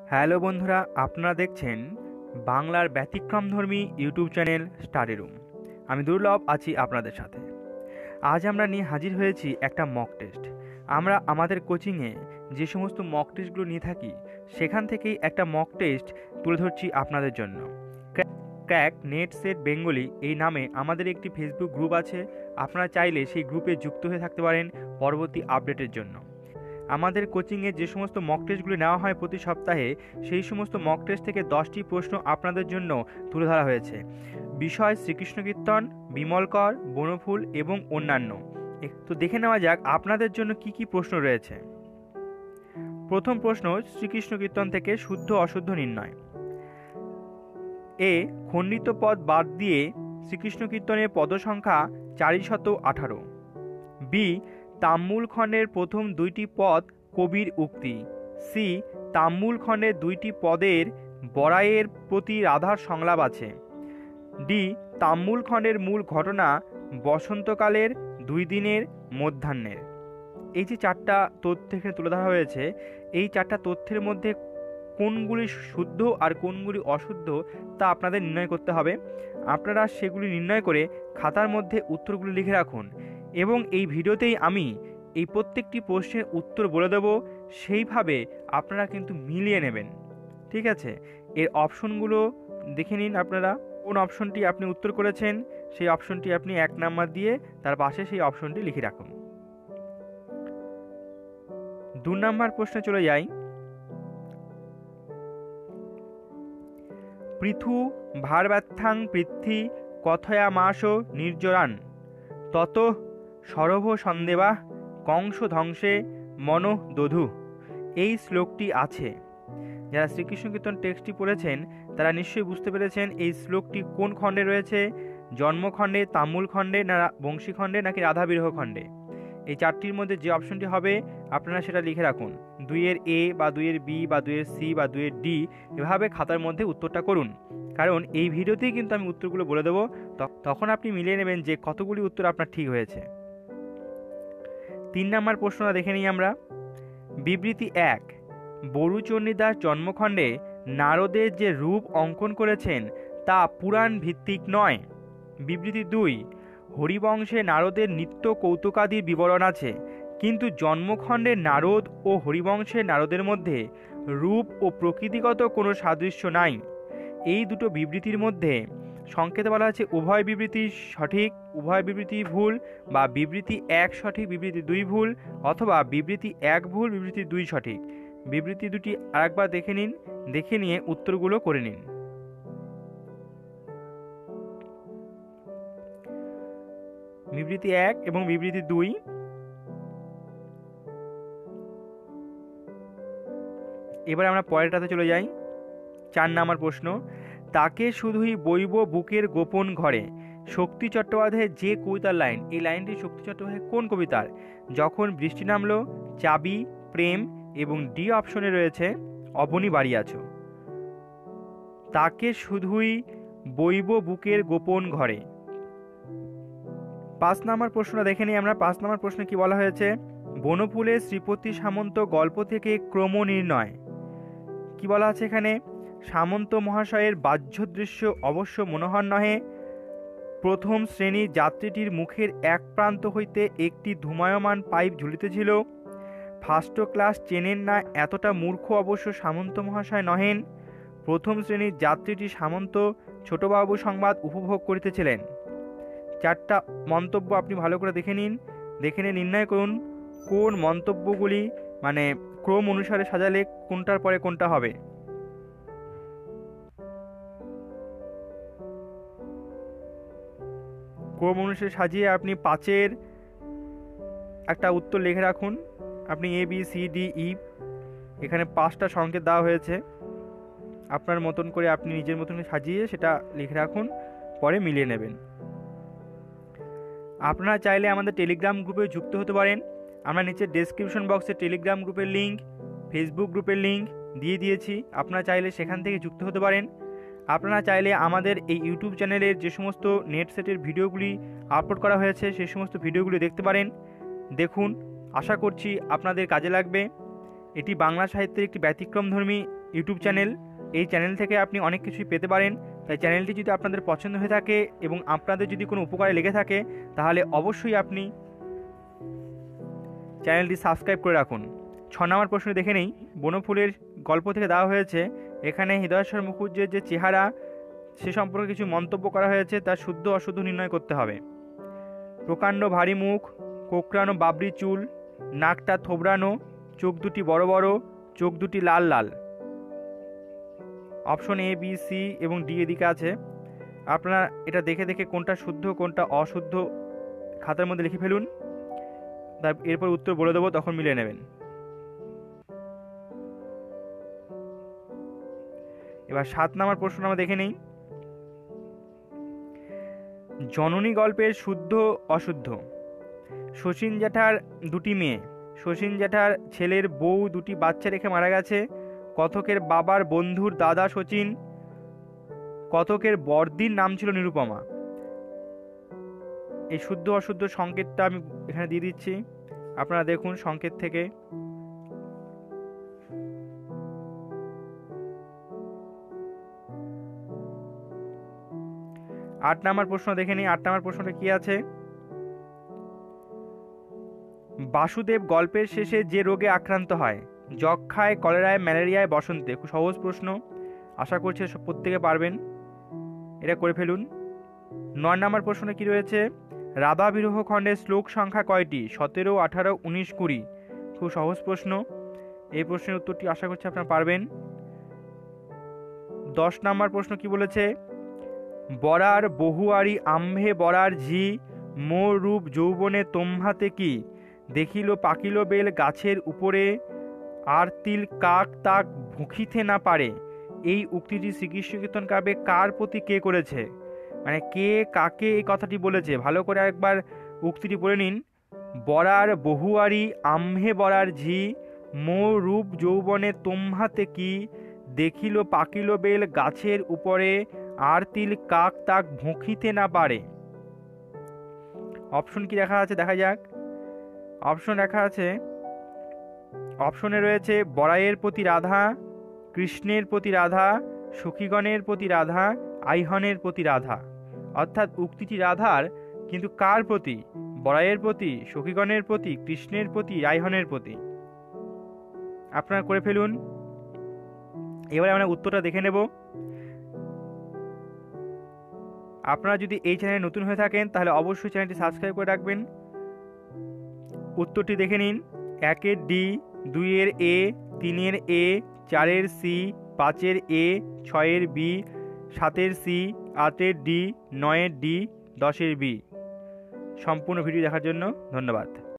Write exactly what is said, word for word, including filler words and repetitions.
Hello বন্ধুরা, আপনারা দেখছেন বাংলার ব্যতিক্রমধর্মী ইউটিউব চ্যানেল স্টাডি রুম। আমি দুর্লভ আছি আপনাদের সাথে। আজ আমরা নিয়ে হাজির হয়েছি একটা মক টেস্ট। আমরা আমাদের কোচিংয়ে যে সমস্ত মক টেস্টগুলো নিয়ে থাকি সেখান থেকেই একটা মক টেস্ট তুলে ধরছি আপনাদের জন্য। ক্র্যাক নেট সেট বেঙ্গলি এই নামে আমাদের একটি ফেসবুক গ্রুপ আছে। আপনারা চাইলে সেই গ্রুপে যুক্ত হয়ে থাকতে পারেন পরবর্তী আপডেটের জন্য। আমাদের কোচিংয়ে যে সমস্ত মক টেস্টগুলি নেওয়া হয় প্রতি সপ্তাহে, সেই সমস্ত মক টেস্ট থেকে দশটি প্রশ্ন আপনাদের জন্য তুলে ধরা হয়েছে। বিষয় শ্রীকৃষ্ণ কীর্তন, বিমলকর, বনফুল এবং অন্যান্য। তো দেখে নেওয়া যাক আপনাদের জন্য কি কি প্রশ্ন রয়েছে। প্রথম প্রশ্ন শ্রীকৃষ্ণ কীর্তন থেকে শুদ্ধ অশুদ্ধ নির্ণয়। এ খণ্ডিত পদ বাদ দিয়ে শ্রীকৃষ্ণ কীর্তনের পদ সংখ্যা চারিশত আঠারো। বি তাম্মুল খণ্ডের প্রথম দুইটি পদ কবির উক্তি। সি তাম্মুল খণ্ডের দুইটি পদের বরাইয়ের প্রতি রাধার সংলাপ আছে। ডি তাম্মুল খণ্ডের মূল ঘটনা বসন্তকালের দুই দিনের মধ্যাহ্নের। এই যে চারটা তথ্য এখানে তুলে ধরা হয়েছে, এই চারটা তথ্যের মধ্যে কোনগুলি শুদ্ধ আর কোনগুলি অশুদ্ধ তা আপনাদের নির্ণয় করতে হবে। আপনারা সেগুলি নির্ণয় করে খাতার মধ্যে উত্তরগুলি লিখে রাখুন এবং এই ভিডিওতেই আমি এই প্রত্যেকটি প্রশ্নের উত্তর বলে দেব, সেইভাবে আপনারা কিন্তু মিলিয়ে নেবেন। ঠিক আছে, এর অপশনগুলো দেখে নিন। আপনারা কোন অপশনটি আপনি উত্তর করেছেন সেই অপশনটি আপনি এক নাম্বার দিয়ে তার পাশে সেই অপশনটি লিখে রাখুন। দু নাম্বার প্রশ্নে চলে যাই। পৃথু ভারব্যথাং পৃথ্বী কথয়া মাস নির্জরান তত সরভ সন্দেবা কংস ধ্বংসে মন দধু। এই শ্লোকটি আছে। যারা শ্রীকৃষ্ণ কীর্তন টেক্সটটি পড়েছেন তারা নিশ্চয়ই বুঝতে পেরেছেন এই শ্লোকটি কোন খণ্ডে রয়েছে। জন্মখণ্ডে, তাম্মুল খণ্ডে, না বংশী খণ্ডে, নাকি রাধা বিরহ খণ্ডে। এই চারটির মধ্যে যে অপশনটি হবে আপনারা সেটা লিখে রাখুন। দুইয়ের এ বা দুইয়ের বি বা দুইয়ের সি বা দুইয়ের ডি, এভাবে খাতার মধ্যে উত্তরটা করুন। কারণ এই ভিডিওতেই কিন্তু আমি উত্তরগুলো বলে দেবো, তখন আপনি মিলিয়ে নেবেন যে কতগুলি উত্তর আপনার ঠিক হয়েছে। তিন নম্বর প্রশ্নটা দেখে নিই আমরা। বিবৃতি এক, বরুচণ্ডীদাস জন্মখণ্ডে নারদের যে রূপ অঙ্কন করেছেন তা পুরাণ ভিত্তিক নয়। বিবৃতি দুই, হরিবংশে নারদের নিত্য কৌতুকাদির বিবরণ আছে, কিন্তু জন্মখণ্ডের নারদ ও হরিবংশের নারদের মধ্যে রূপ ও প্রকৃতিগত কোনো সাদৃশ্য নাই। এই দুটো বিবৃতির মধ্যে সংকেত বলা আছে উভয় বিবৃতি সঠিক, উভয় বিবৃতি ভুল, বা বিবৃতি এক সঠিক, বিবৃতি দুই ভুল, অথবা বিবৃতি এক ভুল, বিবৃতি দুই সঠিক। বিবৃতি দুটি আরেকবার দেখে নিন, দেখে নিয়ে উত্তরগুলো করে নিন। বিবৃতি এক এবং বিবৃতি দুই। এবার আমরা পরেরটাতে চলে যাই। চার নাম্বার প্রশ্ন, তাকে শুধুই বইব বুকের গোপন ঘরে। শক্তি চট্টোপাধ্যায়ের যে কবিতার লাইন, এই লাইনটি শক্তি চট্টোপাধ্যায়ের কোন কবিতার? যখন বৃষ্টি নামলো, চাবি, প্রেম এবং ডি অপশনে রয়েছে অবনী বাড়ি আছো। তাকে শুধুই বইব বুকের গোপন ঘরে। পাঁচ নাম্বার প্রশ্নটা দেখে নিই আমরা। পাঁচ নাম্বার প্রশ্নে কি বলা হয়েছে? বনফুলের শ্রীপতি সামন্ত গল্প থেকে ক্রম নির্ণয়। কি বলা আছে এখানে? সামন্ত মহাশয়ের বাহ্য দৃশ্য অবশ্য মনোহর নহে। প্রথম শ্রেণীর যাত্রীটির মুখের এক প্রান্ত হইতে একটি ধূমায়মান পাইপ ঝুলিতেছিল। ফার্স্ট ক্লাস চেনেন না এতটা মূর্খ অবশ্য সামন্ত মহাশয় নহেন। প্রথম শ্রেণীর যাত্রীটি সামন্ত ছোটবাবু সংবাদ উপভোগ করিতেছিলেন। চারটা মন্তব্য আপনি ভালো করে দেখে নিন, দেখে নিয়ে নির্ণয় করুন কোন মন্তব্যগুলি মানে ক্রম অনুসারে সাজালে কোনটার পরে কোনটা হবে। ক্রম অনুসারে সাজিয়ে আপনি পাঁচের একটা উত্তর লিখে রাখুন। আপনি A B C D E, এখানে পাঁচটা সংকেত দেওয়া হয়েছে। আপনার মতন করে আপনি নিজের মতন সাজিয়ে সেটা লিখে রাখুন, পরে মিলিয়ে নেবেন। আপনারা চাইলে আমাদের টেলিগ্রাম গ্রুপে যুক্ত হতে পারেন। আমরা নিচে ডেসক্রিপশন বক্সে টেলিগ্রাম গ্রুপের লিঙ্ক, ফেসবুক গ্রুপের লিঙ্ক দিয়ে দিয়েছি। আপনারা চাইলে সেখান থেকে যুক্ত হতে পারেন। আপনারা চাইলে আমাদের এই ইউটিউব চ্যানেলের যে সমস্ত নেট সেটের ভিডিওগুলি আপলোড করা হয়েছে সেই সমস্ত ভিডিওগুলি দেখতে পারেন। দেখুন, আশা করছি আপনাদের কাজে লাগবে। এটি বাংলা সাহিত্যের একটি ব্যতিক্রমধর্মী ইউটিউব চ্যানেল। এই চ্যানেল থেকে আপনি অনেক কিছুই পেতে পারেন। তাই চ্যানেলটি যদি আপনাদের পছন্দ হয়ে থাকে এবং আপনাদের যদি কোনো উপকারে লেগে থাকে তাহলে অবশ্যই আপনি চ্যানেলটি সাবস্ক্রাইব করে রাখুন। ছ নম্বর প্রশ্ন দেখে নেই। বনফুলের গল্প থেকে দেওয়া হয়েছে, এখানে হৃদয়েশ্বর মুখুজ্জের যে চেহারা সে সম্পর্কে কিছু মন্তব্য করা হয়েছে, তার শুদ্ধ অশুদ্ধ নির্ণয় করতে হবে। প্রকাণ্ড ভারী মুখ, কোকড়ানো বাবরি চুল, নাকটা থোবড়ানো, চোখ দুটি বড় বড়, চোখ দুটি লাল লাল। অপশন এ, বি, সি এবং ডি এদিকে আছে। আপনারা এটা দেখে দেখে কোনটা শুদ্ধ কোনটা অশুদ্ধ খাতার মধ্যে লিখে ফেলুন, তার এরপর উত্তর বলে দেবো, তখন মিলিয়ে নেবেন। এবার সাত নম্বর প্রশ্ন আমরা দেখে নেই। জননী গল্পের শুদ্ধ অশুদ্ধ। শচীন জ্যাঠার দুটি মেয়ে, শচীন জ্যাঠার ছেলের বউ দুটি বাচ্চা রেখে মারা গেছে। কথকের বাবার বন্ধুর দাদা শচীন, কথকের বর্দির নাম ছিল নিরুপমা। এই শুদ্ধ অশুদ্ধ সংকেতটা আমি এখানে দিয়ে দিচ্ছি, আপনারা দেখুন সংকেত থেকে। আট নম্বর প্রশ্ন দেখে নিই। আট নম্বর প্রশ্নটা কি আছে? বাসুদেব গল্পের শেষে যে রোগে আক্রান্ত হয়, যক্ষায়, কলেরায়, ম্যালেরিয়ায়, বসন্তে। খুব সহজ প্রশ্ন, আশা করছি প্রত্যেকে পারবেন, এটা করে ফেলুন। নয় নম্বর প্রশ্নে কি রয়েছে? রাধা বিরহ খণ্ডের শ্লোক সংখ্যা কয়টি? সতেরো, আঠারো, উনিশ, কুড়ি। খুব সহজ প্রশ্ন, এই প্রশ্নের উত্তরটি আশা করছি আপনারা পারবেন। দশ নম্বর প্রশ্ন কি বলেছে? বরার বহুয়ারি আম্ভে বরার ঝি, মোর রূপ যৌবনে তোমাতে কি, দেখিল পাকিল বেল গাছের উপরে, আর তিল কাক তাক ভুখিতে না পারে। এই উক্তিটি শ্রীকৃষ্ণ কীর্তন কাব্যে কার প্রতি কে করেছে? মানে কে কাকে এই কথাটি বলেছে? ভালো করে একবার উক্তিটি পড়ে নিন। বরার বহুয়ারি আম্ভে বরার ঝি, মোর রূপ যৌবনে তোমাতে কি, দেখিল পাকিল বেল গাছের উপরে, আর তিল কাক তাক ভুঁকিতে না পারে। অপশন কি দেখা আছে? দেখা যাক। অপশন দেখা আছে, অপশনে রয়েছে বরাইয়ের প্রতি রাধা, কৃষ্ণের প্রতি রাধা, সখীগণের প্রতি রাধা, আইহনের প্রতি রাধা। অর্থাৎ উক্তিটি রাধার, কিন্তু কার প্রতি? বরাইয়ের প্রতি, সখীগণের প্রতি, কৃষ্ণের প্রতি, আইহনের প্রতি। আপনারা করে ফেলুন। এবারে আমরা উত্তরটা দেখে নেব। আপনারা যদি এই চ্যানেলে নতুন হয়ে থাকেন তাহলে অবশ্যই চ্যানেলটি সাবস্ক্রাইব করে রাখবেন। উত্তরটি দেখে নিন। একের ডি, দুইয়ের এ, তিনের এ, চারের সি, পাঁচের এ, ছয়ের বি, সাতের সি, আটের ডি, নয়ের ডি, দশের বি। সম্পূর্ণ ভিডিও দেখার জন্য ধন্যবাদ।